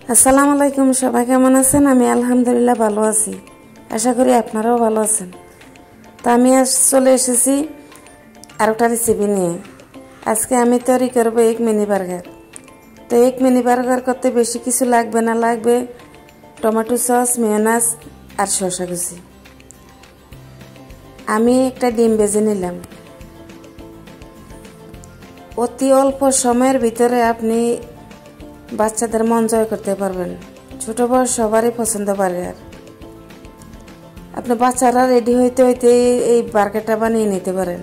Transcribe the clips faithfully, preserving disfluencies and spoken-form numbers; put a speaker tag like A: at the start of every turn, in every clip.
A: আসসালামু আলাইকুম, সবাই কেমন আছেন? আমি আলহামদুলিল্লাহ ভালো আছি, আশা করি আপনারাও ভালো আছেন। তো আমি আজ চলে এসেছি আর একটা রেসিপি নিয়ে। আজকে আমি তৈরি করবো এক মিনি বার্গার। তো এক মিনি বার্গার করতে বেশি কিছু লাগবে না, লাগবে টমেটো সস, মেয়োনেজ আর শসা কুচি। আমি একটা ডিম ভেজে নিলাম। অতি অল্প সময়ের ভিতরে আপনি বাচ্চাদের মন জয় করতে পারবেন। ছোট বড় সবারই পছন্দ বার্গার। আপনি বাচ্চারা রেডি হইতে হইতে এই বার্গারটা বানিয়ে নিতে পারেন।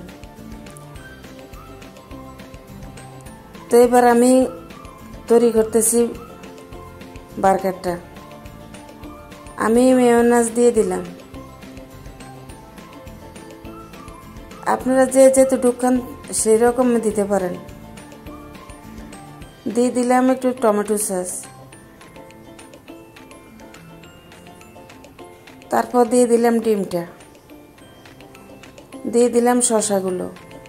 A: তো এবার আমি তৈরি করতেছি বার্গারটা। আমি মেয়োনেজ দিয়ে দিলাম। আপনারা যে যেহেতু দোকান সেই রকম দিতে পারেন। দিয়ে দিলাম একটু টমেটো সস, তারপর দিয়ে দিলাম ডিমটা, দিয়ে দিলাম শসাগুলো।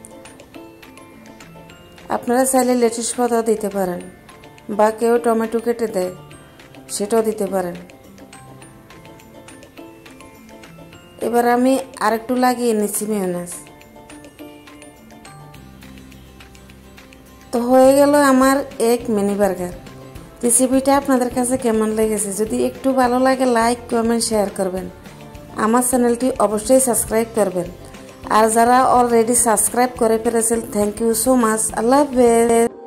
A: আপনারা চাইলে লেটুস পাতাও দিতে পারেন, বা কেউ টমেটো কেটে দেয় সেটাও দিতে পারেন। এবার আমি আরেকটু লাগিয়ে নিচ্ছি মেয়োনেজ। তো হয়ে গেল আমার এক মিনি বার্গার। রেসিপিটা আপনাদের কাছে কেমন লেগেছে? যদি একটু ভালো লাগে লাইক কমেন্ট শেয়ার করবেন। আমার চ্যানেলটি অবশ্যই সাবস্ক্রাইব করবেন। আর যারা অলরেডি সাবস্ক্রাইব করে ফেলেছেন, থ্যাংক ইউ সো মাচ। আল্লাহ হাফেজ।